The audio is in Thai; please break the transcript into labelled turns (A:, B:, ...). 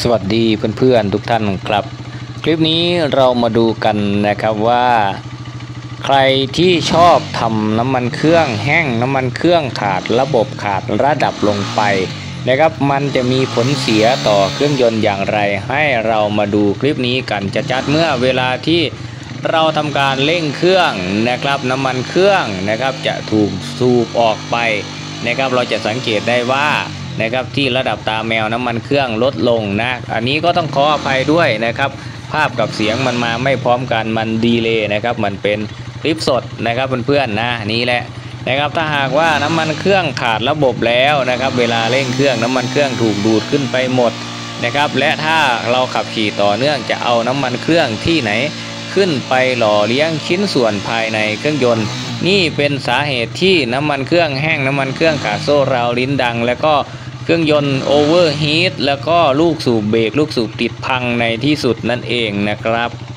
A: สวัสดีเพื่อนๆทุกท่านครับคลิปนี้เรามาดูกันนะครับว่าใครที่ชอบทำน้ำมันเครื่องแห้งน้ำมันเครื่องขาดระบบขาดระดับลงไปนะครับมันจะมีผลเสียต่อเครื่องยนต์อย่างไรให้เรามาดูคลิปนี้กันจัดเมื่อเวลาที่เราทำการเร่งเครื่องนะครับน้ำมันเครื่องนะครับจะถูกสูบออกไปนะครับเราจะสังเกตได้ว่านะครับที่ระดับตาแมวน้ำมันเครื่องลดลงนะอันนี้ก็ต้องขออภัยด้วยนะครับภาพกับเสียงมันมาไม่พร้อมกันมันดีเลย์นะครับมันเป็นคลิปสดนะครับเพื่อนๆนะนี่แหละนะครับถ้าหากว่าน้ำมันเครื่องขาดระบบแล้วนะครับเวลาเร่งเครื่องน้ำมันเครื่องถูกดูดขึ้นไปหมดนะครับและถ้าเราขับขี่ต่อเนื่องจะเอาน้ำมันเครื่องที่ไหนขึ้นไปหล่อเลี้ยงชิ้นส่วนภายในเครื่องยนต์นี่เป็นสาเหตุที่น้ำมันเครื่องแห้งน้ำมันเครื่องขาดโซ่ราวลิ้นดังแล้วก็เครื่องยนต์โอเวอร์ฮีทแล้วก็ลูกสูบเบรกลูกสูบติดพังในที่สุดนั่นเองนะครับ